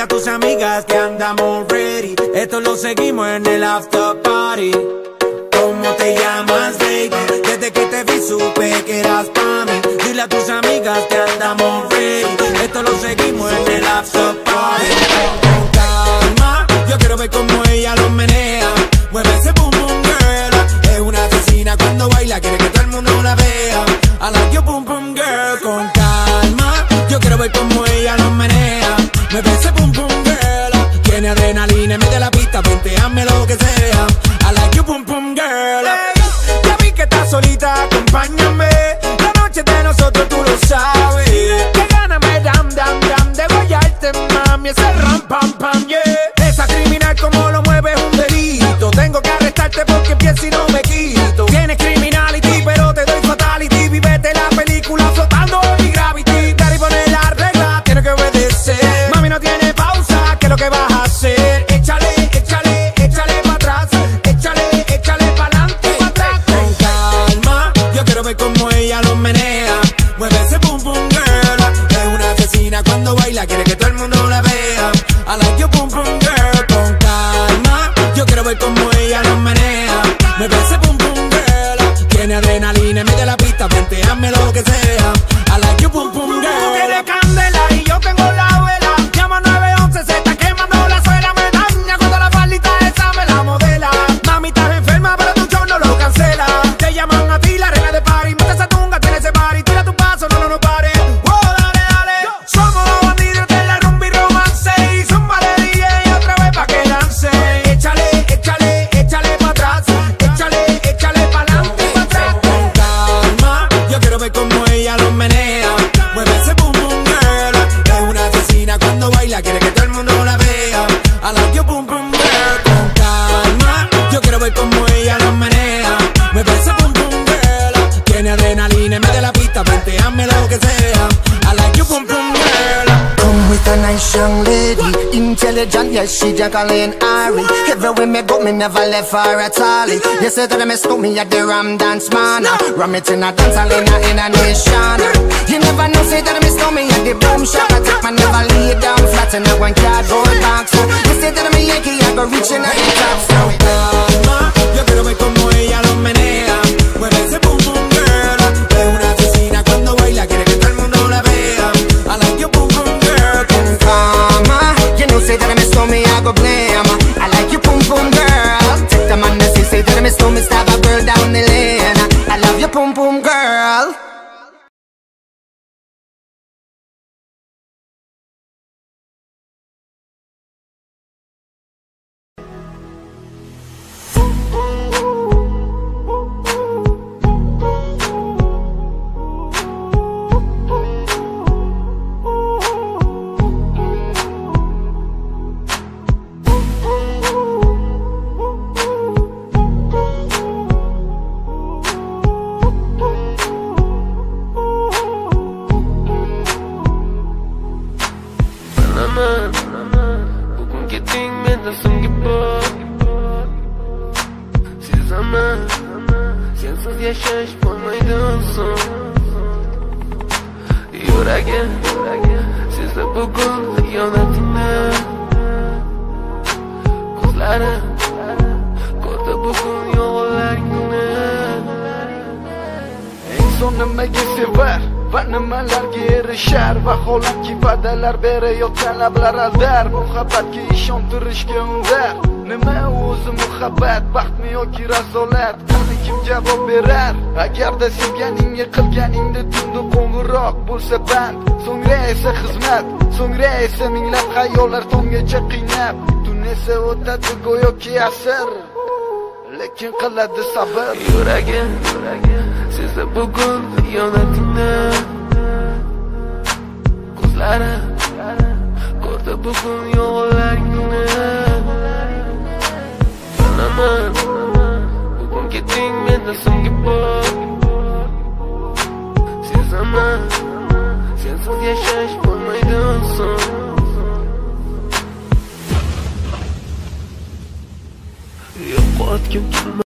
Dile a tus amigas que andamos ready. Esto lo seguimos en el after party. ¿Cómo te llamas, baby? Desde que te vi supe que eras pa' mí. Dile a tus amigas que andamos ready. Esto lo seguimos en el after party. Con calma, yo quiero ver cómo ella lo menea. Mueve ese boom boom girl. Es una asesina cuando baila, quiere que todo el mundo la vea. I like your boom boom girl. Con calma, yo quiero ver cómo ella lo menea. Mueve ese boom boom girl. Tiene adrenalina, mete la pista, ponteame lo que sea. I like your boom boom girl. Hey, ya vi que estás solita, acompáñame. La noche de nosotros tú lo sabes. Que gana me dam dam dam de guayarte, mami. Ese ram pam pam, yeah. Esa criminal como lo mueve es un delito. Tengo que arrestarte porque pienso y no me quito. Tienes criminality pero te doy fatality. Vívete la película flotando en gravity. Daddy pone la regla, tiene que obedecer. Mami no tiene pausa, ¿qué es lo que vas a hacer? Échale, échale, échale pa' atrás. Échale, échale pa'lante y pa' atrás. Con calma, yo quiero ver cómo ella lo menea. Mueve ese boom boom girl. Es una asesina cuando baila, quiere que todo el mundo la vea. I like your boom boom girl. Con calma, yo quiero ver cómo ella lo menea. Mueve ese boom boom girl. Tiene adrenalina, mete la pista, ponteame lo que sea. I like your boom boom girl. Tú tienes candela y yo tengo la vela. Llama 911, se está quemando la suela. Me daña cuando la faldita esa me la modela. Mami, estás enferma, pero tu show no lo cancela. Te llaman a ti, la reina de party. Mete esa tunga, tiene ese party. Tira tu paso, no pares. Oh, dale, dale. Somos los bandidos de la rumba y romance. Y zumba de DJ otra vez pa' que lance. Échale, échale, échale pa' atrás. Échale, échale pa'lante y pa' atrás. Con calma, yo quiero ver cómo ella lo menea. Mueve ese boom boom girl. Es una asesina cuando baila, quiere que todo el mundo la vea. I like your boom boom girl. Con calma, yo quiero ver cómo ella lo menea. Mueve ese boom boom girl. Tiene adrenalina, mete la pista, ponteame lo que sea. I like your boom boom girl. Come with a nice young lady, intelligent, yes, she Jacqueline Ari. Everywhere me go, me never left her at all. You say that me stole me at the Ram Dance Man. Ram it in a dance hall in a nation. You never know, say that me stole me at the Boom Shop. I take my never lay down flat in a one cardboard box. You say that me Yankee, I go reaching at the top. So Calma, yo quiero ver cómo ella lo menea. Mueve ese boom boom girl. Es una asesina cuando baila, quiere que todo el mundo la vea. I like your boom boom girl. Con Mama, you know, say that me stole me, I go blame. I like you, boom boom girl. Take the man that say that me stole me, stab a girl down the lane. I love you, boom boom girl. Bugun keting menda so'nggi bor. Sezaman, sensiz yashash bo'lmaydi so'ng. Yuragim sezdi bugun xiyonatingni. Ko'zlarim ko'rdi bugun yolg'onlaringni. Eng so'ng nimaga sevar va nimalarga erishar. Vaholanki va'dalar berayotgan lablar aldar. Muhabbatga ishontirishga undar. Nima o'zi muhabbat, baxtmi yoki razolat? Qani kim javob berar? Agarda sevganingga qilganingda tunda qo'ng'iroq bo'lsa band, so'ngra esa xizmat, so'ngra esa minglab xayollar tonggacha qiynab. Tun esa o'tadi go'yoki asr, lekin qiladi sabr. Yuragim sezdi bugun xiyonatingni. Ko'zlarim ko'rdi bugun yolg'onlaringni. Bilaman, bugun keting menda so'nggi bor. Sezaman, sensiz yashash bo'lmaydi so'ng. Yo'qotgim kelmaydi.